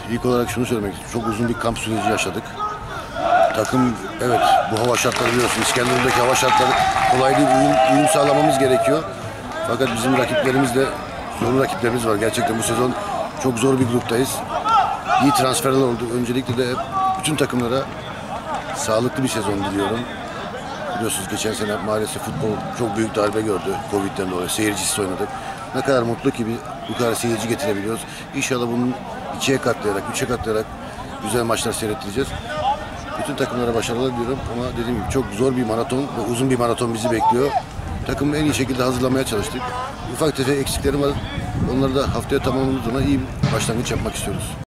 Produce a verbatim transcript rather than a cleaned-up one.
İlk olarak şunu söylemek istiyorum. Çok uzun bir kamp süreci yaşadık. Takım, evet, bu hava şartları biliyorsun. İskenderun'daki hava şartları kolay değil. Uyum, uyum sağlamamız gerekiyor. Fakat bizim rakiplerimiz de zorlu rakiplerimiz var. Gerçekten bu sezon çok zor bir gruptayız. İyi transferler oldu. Öncelikle de bütün takımlara sağlıklı bir sezon diliyorum. Biliyorsunuz geçen sene maalesef futbol çok büyük darbe gördü. Covid'den dolayı seyircisiz oynadık. Ne kadar mutlu ki bir, bu kadar seyirci getirebiliyoruz. İnşallah bunun ikiye katlayarak, üçe katlayarak güzel maçlar seyrettireceğiz. Bütün takımlara başarılar diliyorum ama dediğim gibi çok zor bir maraton ve uzun bir maraton bizi bekliyor. Takımı en iyi şekilde hazırlamaya çalıştık. Ufak tefek eksiklerim var. Onları da haftaya tamamladığımız zaman iyi bir başlangıç yapmak istiyoruz.